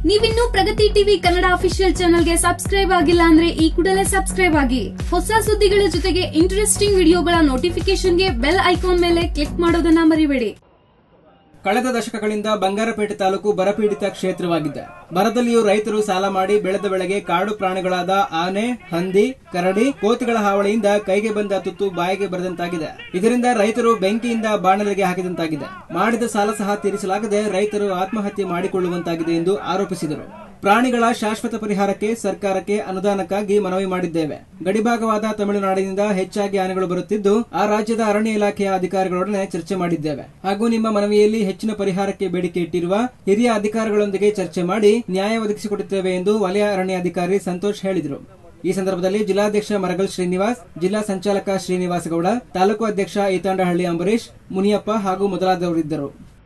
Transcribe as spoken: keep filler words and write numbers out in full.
ನೀವಿನ್ನೂ Pragati TV Kannada official ಚಾನೆಲ್ಗೆ subscribe ಆಗಿಲ್ಲ ಅಂದ್ರೆ ಈ ಕೂಡಲೇ ಸಬ್ಸ್ಕ್ರೈಬ್ ಆಗಿ. ಹೊಸ ಸುದ್ದಿಗಳ ಜೊತೆಗೆ ಇಂಟ್ರೆಸ್ಟಿಂಗ್ ವಿಡಿಯೋಗಳ ನೋಟಿಫಿಕೇಶನ್ಗೆ ಬೆಲ್ ಐಕಾನ್ ಮೇಲೆ ಕ್ಲಿಕ್ ಮಾಡೋದನ್ನ ಮರಿಬೇಡಿ. ಕಳೆದ ದಶಕಗಳಿಂದ ಬಂಗಾರಪೇಟೆ ತಾಲೂಕು ಬರಪೀಡಿತ ಕ್ಷೇತ್ರವಾಗಿದೆ. ಬರದಲ್ಲಿಯೂ ರೈತರು ಸಾಲ ಮಾಡಿ ಬೆಳೆದ ಬೆಳೆಗೆ ಕಾಡು ಪ್ರಾಣಿಗಳಾದ ಆನೆ, ಹಂದಿ, ಕರಡಿ, ಕೋತಿಗಳ ಹಾವಳಿಯಿಂದ ಕೈಗೆ ಬಂದ ತುತ್ತು ಬಾಯಿಗೆ ಬರದಂತಾಗಿದೆ. ಇದರಿಂದ ರೈತರು ಬೆಂಕಿಯಿಂದ ಬಾಣಲೆಗೆ ಹಾಕಿದಂತಾಗಿದೆ. ಮಾಡಿದ ಸಾಲ ಸಹ ತೀರಿಸಲಾಗದೆ ರೈತರು ಆತ್ಮಹತ್ಯೆ ಮಾಡಿಕೊಳ್ಳುವಂತಾಗಿದೆ ಎಂದು ಆರೋಪಿಸಿದರು. ಪ್ರಾಣಿಗಳ ಶಾಶ್ವತ ಪರಿಹಾರಕ್ಕೆ ಸರ್ಕಾರಕ್ಕೆ ಅನುದಾನಕ್ಕಾಗಿ ಮನವಿ ಮಾಡಿದ್ದೇವೆ. ಗಡಿಭಾಗವಾದ ತಮಿಳುನಾಡಿನಿಂದ ಹೆಚ್ಚಾಗಿ ಆನೆಗಳು ಬರುತ್ತಿದ್ದು, ಆ ರಾಜ್ಯದ ಅರಣ್ಯ ಇಲಾಖೆಯ ಅಧಿಕಾರಿಗಳೊಡನೆ ಚರ್ಚೆ ಮಾಡಿದ್ದೇವೆ ಹಾಗೂ ನಿಮ್ಮ ಮನವಿಯಲ್ಲಿ ಹೆಚ್ಚಿನ ಪರಿಹಾರಕ್ಕೆ ಬೇಡಿಕೆ ಇಟ್ಟಿರುವ ಹಿರಿಯ ಅಧಿಕಾರಿಗಳೊಂದಿಗೆ ಚರ್ಚೆ ಮಾಡಿ ನ್ಯಾಯ ಒದಗಿಸಿಕೊಡುತ್ತೇವೆ ಎಂದು ವಲಯ ಅರಣ್ಯಾಧಿಕಾರಿ ಸಂತೋಷ್ ಹೇಳಿದರು. ಈ ಸಂದರ್ಭದಲ್ಲಿ ಜಿಲ್ಲಾಧ್ಯಕ್ಷ ಮರಗಲ್ ಶ್ರೀನಿವಾಸ್, ಜಿಲ್ಲಾ ಸಂಚಾಲಕ ಶ್ರೀನಿವಾಸ ಗೌಡ, ತಾಲೂಕು ಅಧ್ಯಕ್ಷ ಈತಾಂಡಹಳ್ಳಿ ಅಂಬರೀಶ್, ಮುನಿಯಪ್ಪ ಹಾಗೂ ಮೊದಲಾದವರಿದ್ದರು.